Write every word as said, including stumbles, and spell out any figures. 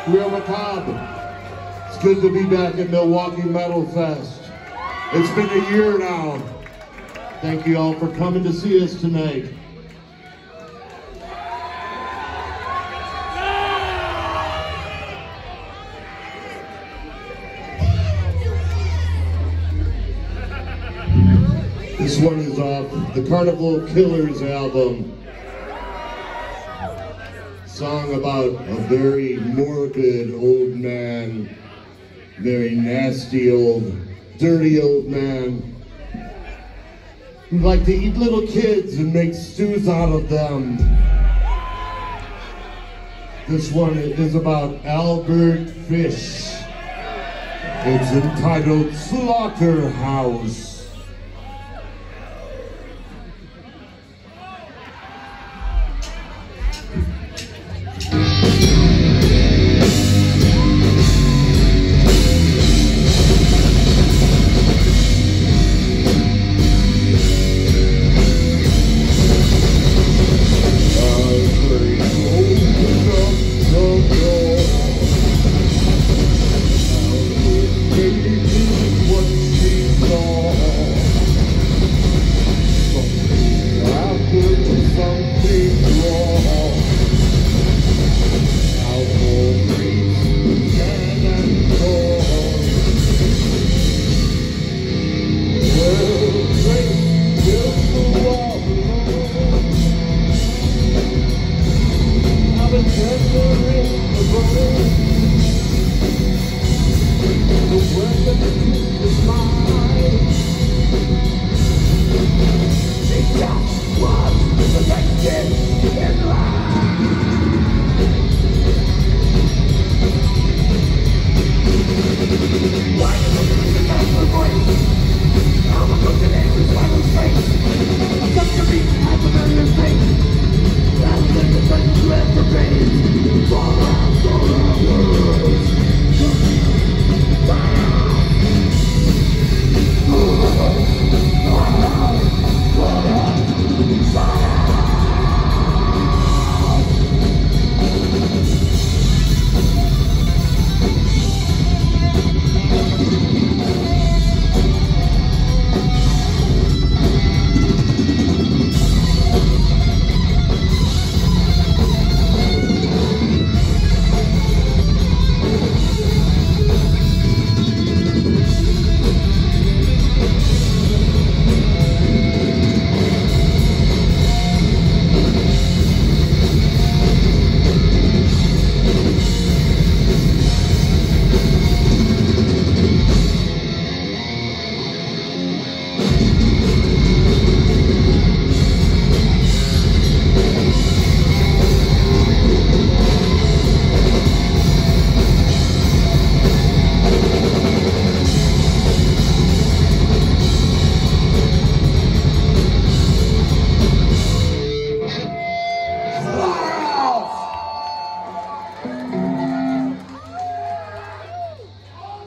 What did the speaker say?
Real Macabre. It's good to be back at Milwaukee Metal Fest. It's been a year now. Thank you all for coming to see us tonight. This one is off the Carnival Killers album. Song about a very morbid old man, very nasty old, dirty old man, who liked to eat little kids and make stews out of them. This one is about Albert Fish. It's entitled Slaughterhouse.